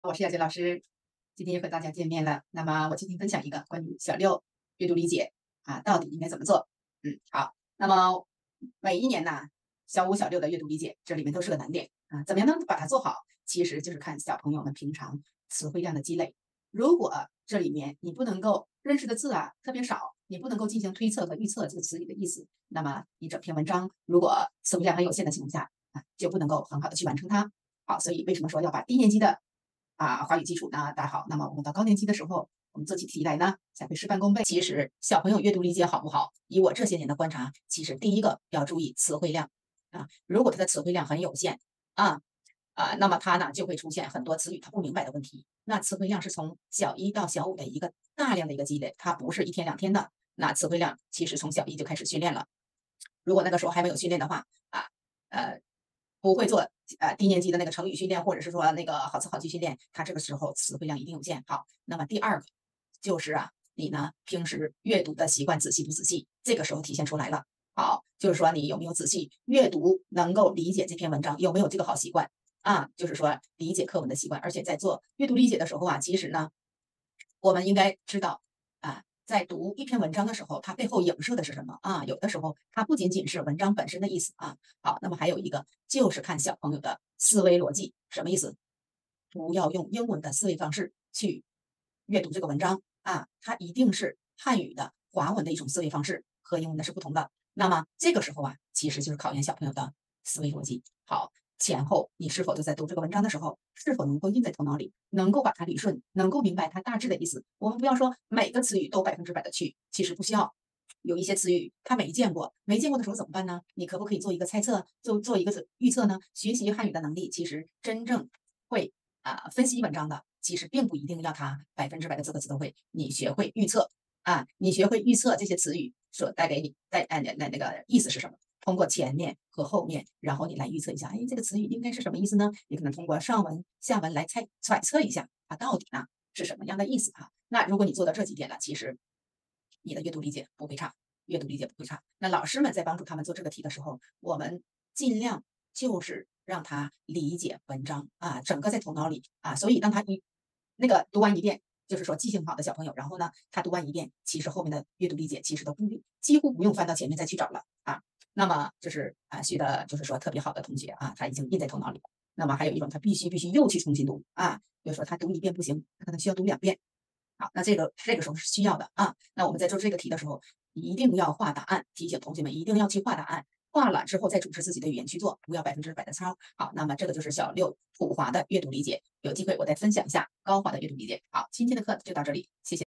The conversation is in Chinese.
我是雅洁老师，今天又和大家见面了。那么我今天分享一个关于小六阅读理解到底应该怎么做？好。那么每一年呢，小五、小六的阅读理解这里面都是个难点怎么样能把它做好？其实就是看小朋友们平常词汇量的积累。如果这里面你不能够认识的字特别少，你不能够进行推测和预测这个词语的意思，那么你整篇文章如果词汇量很有限的情况下就不能够很好的去完成它。好，所以为什么说要把低年级的华语基础呢打好？那么我们到高年级的时候，我们做起题来呢才会事半功倍。其实小朋友阅读理解好不好，以我这些年的观察，其实第一个要注意词汇量如果他的词汇量很有限啊那么他呢就会出现很多词语他不明白的问题。那词汇量是从小一到小五的一个大量的一个积累，它不是一天两天的。那词汇量其实从小一就开始训练了。如果那个时候还没有训练的话呃，不会做低年级的那个成语训练，或者是说那个好词好句训练，他这个时候词汇量一定有限。好，那么第二个就是你呢平时阅读的习惯仔细不仔细，这个时候体现出来了。好，就是说你有没有仔细阅读，能够理解这篇文章，有没有这个好习惯就是说理解课文的习惯。而且在做阅读理解的时候其实呢，我们应该知道在读一篇文章的时候，它背后影射的是什么有的时候它不仅仅是文章本身的意思好，那么还有一个就是看小朋友的思维逻辑，什么意思？不要用英文的思维方式去阅读这个文章它一定是汉语的华文的一种思维方式，和英文的是不同的。那么这个时候其实就是考验小朋友的思维逻辑。好，前后你是否就在读这个文章的时候，是否能够印在头脑里，能够把它理顺，能够明白它大致的意思。我们不要说每个词语都100%的去，其实不需要。有一些词语他没见过，没见过的时候怎么办呢？你可不可以做一个猜测，做一个预测呢？学习汉语的能力，其实真正会分析文章的，其实并不一定要他100%的字个词都会。你学会预测你学会预测这些词语所带给你那个意思是什么？通过前面和后面，然后你来预测一下，这个词语应该是什么意思呢？你可能通过上文下文来揣测一下它到底呢是什么样的意思那如果你做到这几点了，其实你的阅读理解不会差，阅读理解不会差。那老师们在帮助他们做这个题的时候，我们尽量就是让他理解文章整个在头脑里所以当他那个读完一遍，就是说记性好的小朋友，然后呢他读完一遍，其实后面的阅读理解其实都几乎不用翻到前面再去找了那么就是学的就是说特别好的同学他已经印在头脑里了。那么还有一种他必须又去重新读比如说他读一遍不行，他可能需要读2遍。好，那这个时候是需要的那我们在做这个题的时候，一定要画答案，提醒同学们一定要去画答案，画了之后再组织自己的语言去做，不要100%的抄。好，那么这个就是小六普华的阅读理解，有机会我再分享一下高华的阅读理解。好，今天的课就到这里，谢谢。